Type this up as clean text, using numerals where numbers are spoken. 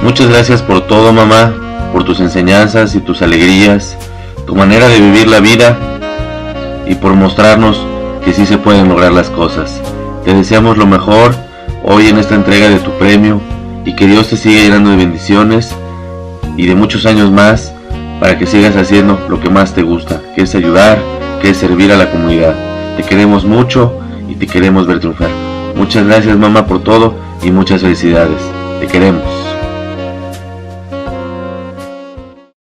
Muchas gracias por todo, mamá, por tus enseñanzas y tus alegrías, tu manera de vivir la vida y por mostrarnos que sí se pueden lograr las cosas. Te deseamos lo mejor hoy en esta entrega de tu premio y que Dios te siga llenando de bendiciones y de muchos años más para que sigas haciendo lo que más te gusta, que es ayudar, que es servir a la comunidad. Te queremos mucho y te queremos ver triunfar. Muchas gracias, mamá, por todo y muchas felicidades. Te queremos.